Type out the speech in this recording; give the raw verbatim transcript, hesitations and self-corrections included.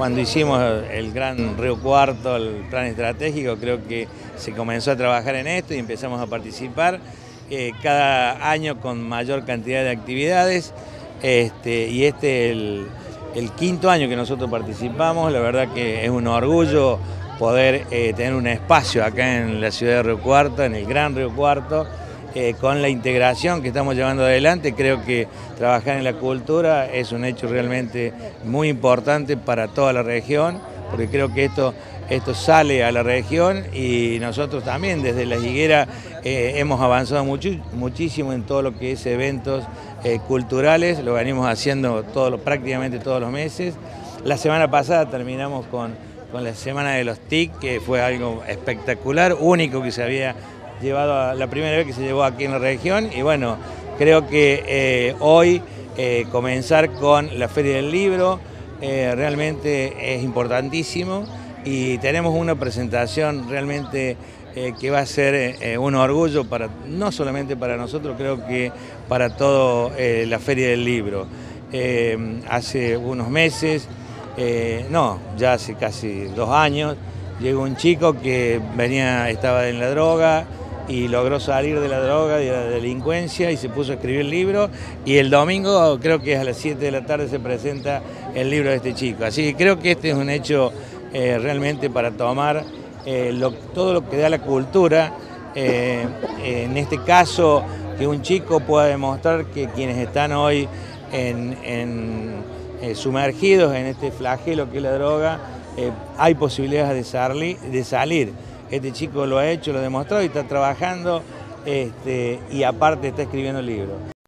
Cuando hicimos el Gran Río Cuarto, el plan estratégico, creo que se comenzó a trabajar en esto y empezamos a participar eh, cada año con mayor cantidad de actividades. Este, y este es el, el quinto año que nosotros participamos. La verdad que es un orgullo poder eh, tener un espacio acá en la ciudad de Río Cuarto, en el Gran Río Cuarto. Eh, con la integración que estamos llevando adelante, creo que trabajar en la cultura es un hecho realmente muy importante para toda la región, porque creo que esto, esto sale a la región y nosotros también desde La Higuera eh, hemos avanzado mucho, muchísimo en todo lo que es eventos eh, culturales, lo venimos haciendo todo, prácticamente todos los meses. La semana pasada terminamos con, con la Semana de los T I C, que fue algo espectacular, único que se había llevado a, la primera vez que se llevó aquí en la región, y bueno, creo que eh, hoy eh, comenzar con la Feria del Libro eh, realmente es importantísimo y tenemos una presentación realmente eh, que va a ser eh, un orgullo para, no solamente para nosotros, creo que para toda eh, la Feria del Libro. Eh, hace unos meses, eh, no, ya hace casi dos años, llegó un chico que venía, estaba en la droga, y logró salir de la droga y de la delincuencia y se puso a escribir el libro, y el domingo creo que a las siete de la tarde se presenta el libro de este chico. Así que creo que este es un hecho eh, realmente para tomar eh, lo, todo lo que da la cultura, eh, en este caso que un chico pueda demostrar que quienes están hoy en, en, eh, sumergidos en este flagelo que es la droga, eh, hay posibilidades de, salir, de salir. Este chico lo ha hecho, lo ha demostrado y está trabajando, este, y aparte está escribiendo el libro.